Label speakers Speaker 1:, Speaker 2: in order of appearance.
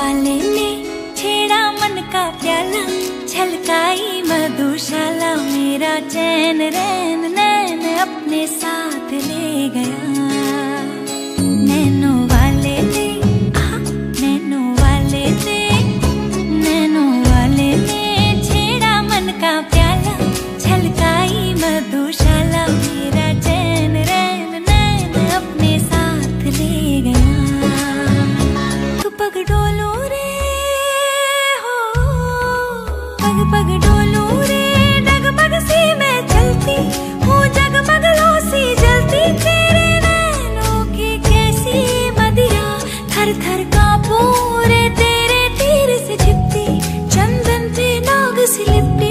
Speaker 1: वाले ने छेड़ा मन का प्याला, छलकाई मधुशाला, मेरा चैन रैन नैन अपने साथ ले गया। नैनों वाले ने, नैनों वाले ने, नैनों वाले ने छेड़ा मन का प्याला, छलकाई मधुशाला, मेरा चैन रैन नैन अपने साथ ले गया। तू पग डोलो रे हो, पग पग डोलो रे, डगमग सी मैं चलती हूँ, जगमग लो सी जलती, तेरे नैनों की कैसी मदिरा, थर थर कांपू रे, तेरे तीर से छिपती, चंदन पे नाग सी लिपटी।